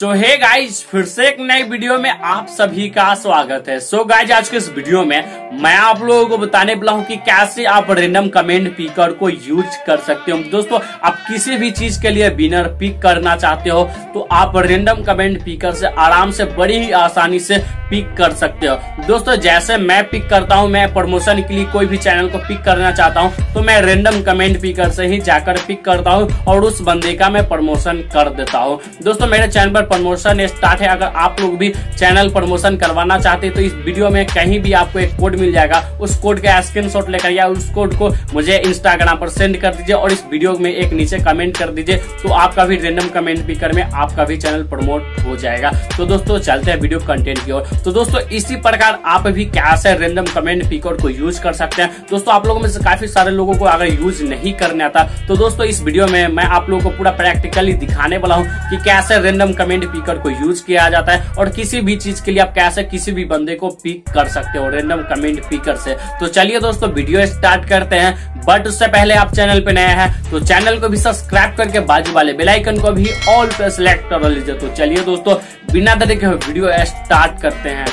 तो hey guys, फिर से एक नई वीडियो में आप सभी का स्वागत है। सो गाइज, आज के इस वीडियो में मैं आप लोगों को बताने वाला हूँ कि कैसे आप रैंडम कमेंट पिकर को यूज कर सकते हो। दोस्तों, आप किसी भी चीज के लिए विनर पिक करना चाहते हो तो आप रैंडम कमेंट पिकर से आराम से बड़ी ही आसानी से पिक कर सकते हो। दोस्तों, जैसे मैं पिक करता हूँ, मैं प्रमोशन के लिए कोई भी चैनल को पिक करना चाहता हूँ तो मैं रैंडम कमेंट पिकर से ही जाकर पिक करता हूँ और उस बंदे का मैं प्रमोशन कर देता हूँ। दोस्तों, मेरे चैनल पर प्रमोशन स्टार्ट है। अगर आप लोग भी चैनल प्रमोशन करवाना चाहते हैं तो इस वीडियो में कहीं भी आपको एक कोड मिल जाएगा। उस कोड का स्क्रीनशॉट लेकर या उस कोड को मुझे इंस्टाग्राम पर सेंड कर दीजिए और इस वीडियो में एक नीचे कमेंट कर दीजिए, तो आपका भी रैंडम कमेंट पिकर में आपका भी चैनल प्रमोट हो जाएगा। तो दोस्तों, चलते हैं वीडियो कंटेंट की ओर। तो दोस्तों, इसी प्रकार आप भी कैसे रैंडम कमेंट पिकर को यूज कर सकते हैं। दोस्तों, आप लोगों में से काफी सारे लोगों को अगर यूज नहीं करने आता तो दोस्तों इस वीडियो में मैं आप लोगों को पूरा प्रैक्टिकली दिखाने वाला हूँ कि कैसे रैंडम कमेंट पिकर को यूज किया जाता है और किसी भी चीज के लिए आप कैसे किसी भी बंदे को पिक कर सकते हो रैंडम कमेंट पिकर से। तो चलिए दोस्तों, वीडियो स्टार्ट करते हैं। बट उससे पहले आप चैनल पे नए हैं तो चैनल को भी सब्सक्राइब करके बाजू वाले बेल आइकन को भी ऑल पे सिलेक्ट कर लीजिए। तो चलिए दोस्तों, बिना देरी के वीडियो स्टार्ट करते हैं।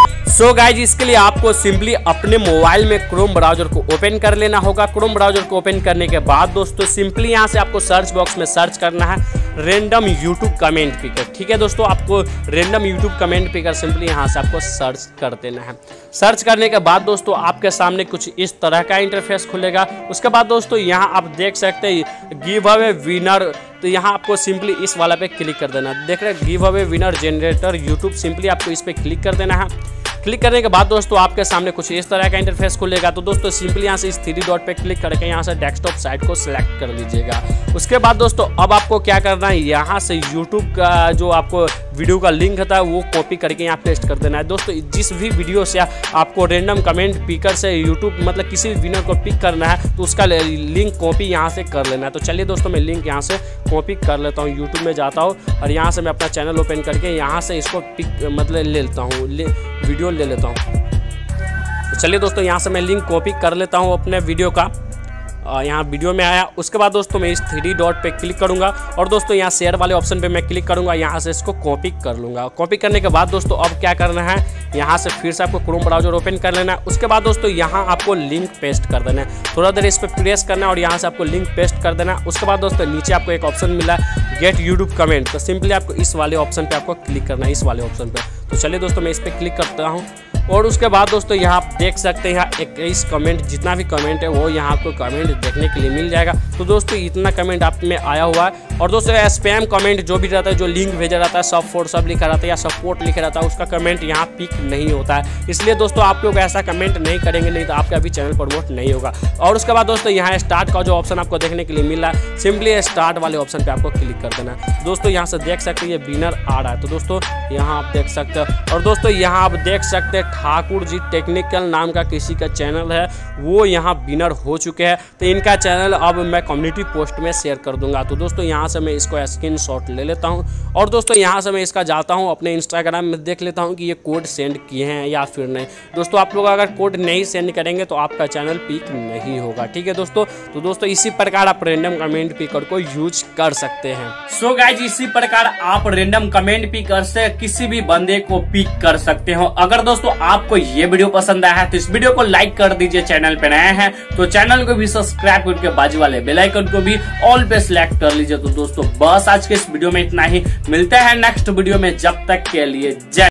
सो गाइज, इसके लिए आपको सिंपली अपने मोबाइल में क्रोम ब्राउजर को ओपन कर लेना होगा। क्रोम ब्राउजर को ओपन करने के बाद दोस्तों सिंपली यहाँ से आपको सर्च बॉक्स में सर्च करना है रैंडम यूट्यूब कमेंट पिकर। ठीक है दोस्तों, आपको random YouTube comment picker simply यहाँ से आपको सर्च कर देना है। सर्च करने के बाद दोस्तों आपके सामने कुछ इस तरह का इंटरफेस खुलेगा। उसके बाद दोस्तों यहाँ आप देख सकते हैं गिव अवे विनर, तो यहाँ आपको सिंपली इस वाला पे क्लिक कर देना है। देख रहे हैं give away winner generator YouTube, simply आपको इस पे क्लिक कर देना है। क्लिक करने के बाद दोस्तों आपके सामने कुछ इस तरह का इंटरफेस खुलेगा। तो दोस्तों सिंपली यहाँ से इस 3 डॉट पे क्लिक करके यहाँ से डेस्कटॉप साइट को सिलेक्ट कर लीजिएगा। उसके बाद दोस्तों अब आपको क्या करना है, यहाँ से यूट्यूब का जो आपको वीडियो का लिंक होता है वो कॉपी करके यहाँ पेस्ट कर देना है। दोस्तों, जिस भी वीडियो से आपको रैंडम कमेंट पिकर से यूट्यूब मतलब किसी भी विनर को पिक करना है तो उसका लिंक कॉपी यहाँ से कर लेना है। तो चलिए दोस्तों, मैं लिंक यहाँ से कॉपी कर लेता हूँ। यूट्यूब में जाता हूँ और यहाँ से मैं अपना चैनल ओपन करके यहाँ से इसको पिक मतलब ले लेता हूँ, वीडियो ले लेता हूँ। तो चलिए दोस्तों, यहाँ से मैं लिंक कॉपी कर लेता हूँ अपने वीडियो का। यहाँ वीडियो में आया। उसके बाद दोस्तों मैं इस 3 डॉट पे क्लिक करूंगा और दोस्तों यहाँ शेयर वाले ऑप्शन पे मैं क्लिक करूंगा। यहाँ से इसको कॉपी कर लूँगा। कॉपी करने के बाद दोस्तों अब क्या करना है, यहाँ से फिर से आपको क्रोम ब्राउजर ओपन कर लेना है। उसके बाद दोस्तों यहाँ आपको लिंक पेस्ट कर देना है। थोड़ा देर इस पर प्रेस करना है और यहाँ से आपको लिंक पेस्ट कर देना है। उसके बाद दोस्तों नीचे आपको एक ऑप्शन मिला है गेट यूट्यूब कमेंट, तो सिंपली आपको इस वाले ऑप्शन पर आपको क्लिक करना है, इस वाले ऑप्शन पर। तो चलिए दोस्तों, मैं इस पर क्लिक करता हूँ और उसके बाद दोस्तों यहाँ आप देख सकते हैं यहाँ 21 कमेंट, जितना भी कमेंट है वो यहाँ आपको कमेंट देखने के लिए मिल जाएगा। तो दोस्तों इतना कमेंट आप में आया हुआ है। और दोस्तों स्पैम कमेंट जो भी रहता है, जो लिंक भेजा रहता है, सब लिखा रहता है या सपोर्ट लिखा रहता है, उसका कमेंट यहाँ पिक नहीं होता है। इसलिए दोस्तों आप लोग ऐसा कमेंट नहीं करेंगे, नहीं तो आपका भी चैनल प्रमोट नहीं होगा। और उसके बाद दोस्तों यहाँ स्टार्ट का जो ऑप्शन आपको देखने के लिए मिल रहा है, सिंपली स्टार्ट वाले ऑप्शन पर आपको क्लिक कर देना है। दोस्तों यहाँ से देख सकते हैं ये विनर आ रहा है। तो दोस्तों यहाँ आप देख सकते हो और दोस्तों यहाँ आप देख सकते हैं ठाकुर जी टेक्निकल नाम का किसी का चैनल है, वो यहाँ विनर हो चुके हैं। तो इनका चैनल अब मैं कम्युनिटी पोस्ट में शेयर कर दूंगा। तो दोस्तों यहाँ से मैं इसको स्क्रीनशॉट ले लेता हूँ और दोस्तों यहाँ से मैं इसका जाता हूँ अपने इंस्टाग्राम में, देख लेता हूँ कि ये कोड सेंड किए हैं या फिर नहीं। दोस्तों आप लोग अगर कोड नहीं सेंड करेंगे तो आपका चैनल पिक नहीं होगा। ठीक है दोस्तों, तो दोस्तों इसी प्रकार आप रैंडम कमेंट पिकर को यूज कर सकते हैं। सो गाइज, इसी प्रकार आप रैंडम कमेंट पिकर से किसी भी बंदे को पिक कर सकते हो। अगर दोस्तों आपको ये वीडियो पसंद आया है तो इस वीडियो को लाइक कर दीजिए। चैनल पे नए हैं तो चैनल को भी सब्सक्राइब करके बाजू वाले बेल आइकन को भी ऑल पे सिलेक्ट कर लीजिए। तो दोस्तों बस आज के इस वीडियो में इतना ही, मिलते हैं नेक्स्ट वीडियो में, जब तक के लिए जय।